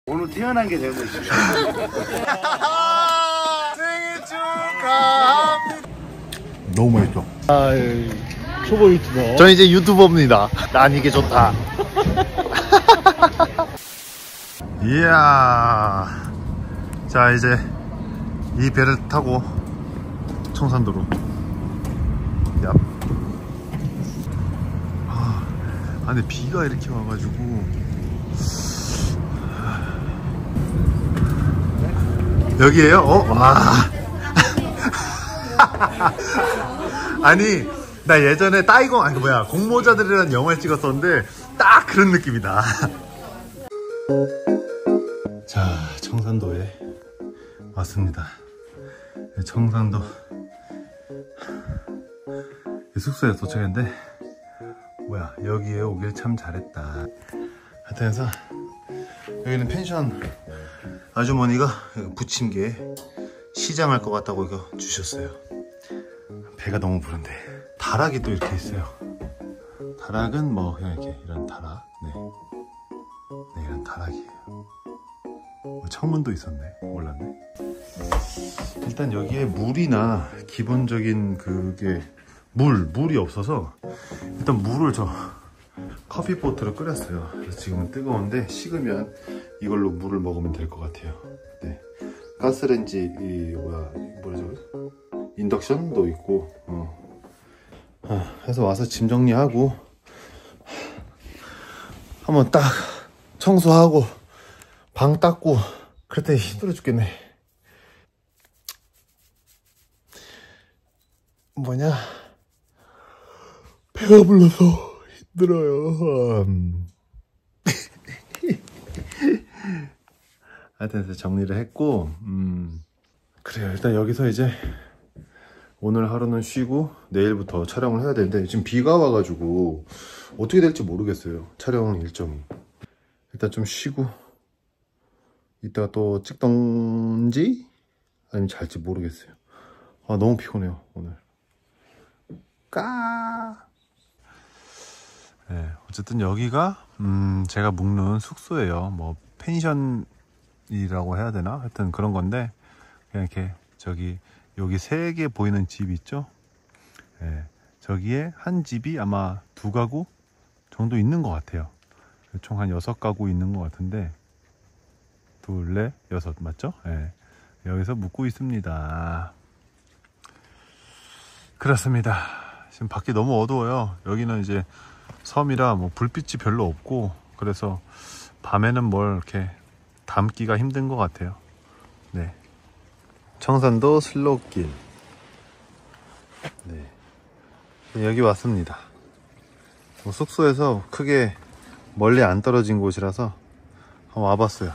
오늘 태어난 게 잘못이야. 생일 축하합니다. 너무 맛있어. 초보 유튜버. 저 이제 유튜버입니다. 난 이게 좋다. 이야. 자, 이제 이 배를 타고 청산도로. 야. 근데 비가 이렇게 와가지고. 여기에요? 와. 아니, 나 예전에 따이공, 아니 뭐야, 공모자들이라는 영화를 찍었었는데 딱 그런 느낌이다. 자, 청산도에 왔습니다. 청산도 숙소에 도착했는데, 뭐야, 여기에 오길 참 잘했다. 하여튼 해서 여기는 펜션 아주머니가 부침개 시장할 것 같다고 이거 주셨어요. 배가 너무 부른데. 다락이 또 이렇게 있어요. 다락은 뭐 그냥 이렇게 이런 다락. 네, 이런 다락이에요. 창문도 있었네. 몰랐네. 일단 여기에 물이나 기본적인 그게 물이 없어서 일단 물을 저 커피포트로 끓였어요. 그래서 지금은 뜨거운데 식으면 이걸로 물을 먹으면 될 것 같아요. 네. 가스레인지 뭐라죠? 인덕션도 있고. 해서 와서 짐 정리하고 한번 딱 청소하고 방 닦고 그랬더니 힘들어 죽겠네. 뭐냐? 배가 불러서 힘들어요. 하여튼 정리를 했고, 그래요. 일단 여기서 이제 오늘 하루는 쉬고 내일부터 촬영을 해야 되는데 지금 비가 와가지고 어떻게 될지 모르겠어요. 촬영 일정이. 일단 좀 쉬고 이따가 또 찍던지 아니면 잘지 모르겠어요. 너무 피곤해요 오늘. 네, 어쨌든 여기가 제가 묵는 숙소예요. 뭐 펜션이라고 해야 되나? 하여튼 그런 건데 그냥 이렇게 여기 3개 보이는 집 있죠? 네, 저기에 한 집이 아마 2가구 정도 있는 것 같아요. 총 한 6가구 있는 것 같은데 2, 4, 6 맞죠? 네, 여기서 묵고 있습니다. 그렇습니다. 지금 밖이 너무 어두워요. 여기는 이제 섬이라 뭐 불빛이 별로 없고 그래서 밤에는 뭘 이렇게 담기가 힘든 것 같아요. 네. 청산도 슬로길. 네. 여기 왔습니다. 뭐 숙소에서 크게 멀리 안 떨어진 곳이라서 한번 와봤어요.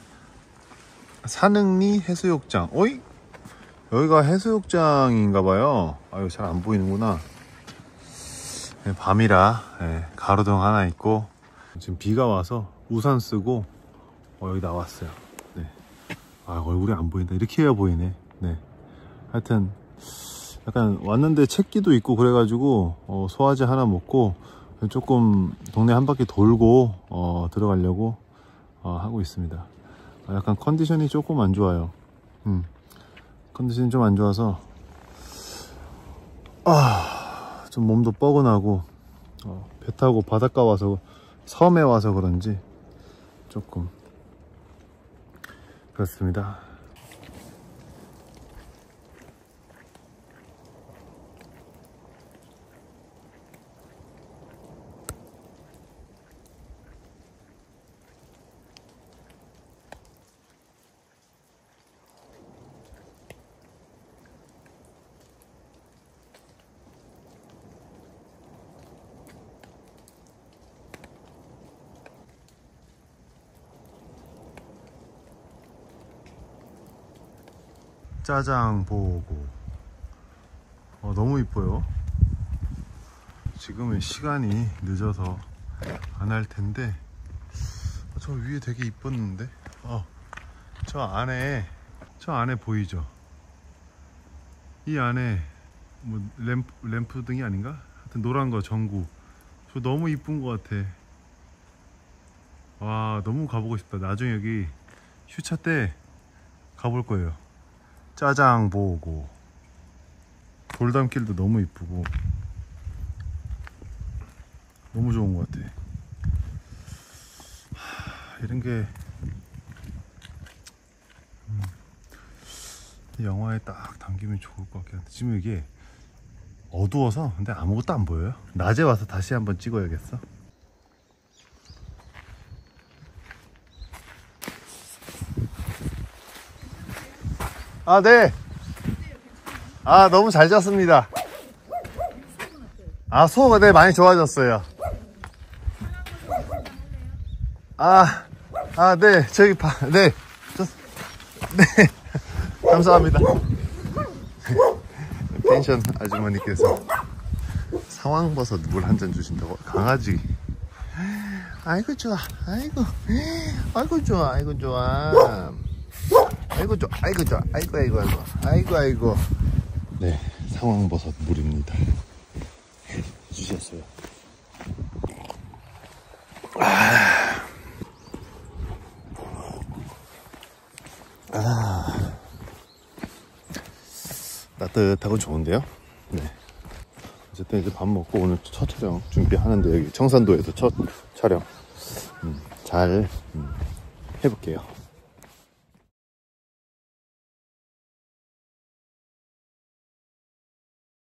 산흥리 해수욕장. 어이? 여기가 해수욕장인가봐요. 아유, 잘 안 보이는구나. 네, 밤이라 가로등 하나 있고 지금 비가 와서 우산 쓰고 여기 나왔어요. 네. 얼굴이 안 보인다. 이렇게 해야 보이네. 네. 하여튼 약간 왔는데 책기도 있고 그래가지고 소화제 하나 먹고 조금 동네 한 바퀴 돌고 들어가려고 하고 있습니다. 약간 컨디션이 조금 안 좋아요. 컨디션이 좀 안 좋아서 좀 몸도 뻐근하고 배 타고 바닷가 와서 섬에 와서 그런지 조금 그렇습니다. 짜장 보고 너무 이뻐요. 지금은 시간이 늦어서 안 할 텐데 저 위에 되게 이뻤는데 저 안에 보이죠? 이 안에 뭐 램프 등이 아닌가? 하여튼 노란 거 전구 저 너무 이쁜 것 같아. 와, 너무 가보고 싶다. 나중에 여기 휴차 때 가볼 거예요. 짜장 보고, 돌담길도 너무 이쁘고 너무 좋은 것 같아. 이런 게 영화에 딱 담기면 좋을 것 같긴 한데 지금 이게 어두워서 근데 아무것도 안 보여요. 낮에 와서 다시 한번 찍어야겠어. 아, 네. 아, 너무 잘 잤습니다. 아, 소가 네, 많이 좋아졌어요. 네, 저기 네. 네. 감사합니다. 펜션 아주머니께서 상황버섯 물 한 잔 주신다고. 강아지. 아이고 좋아. 아이고 좋아. 아이고 좋아. 아이고 좋아. 아이고 좋아. 아이고. 네, 상황버섯 물입니다. 주셨어요. 따뜻하고 좋은데요. 네. 어쨌든 이제 밥 먹고 오늘 첫 촬영 준비하는데 여기 청산도에서 첫 촬영 잘 해볼게요.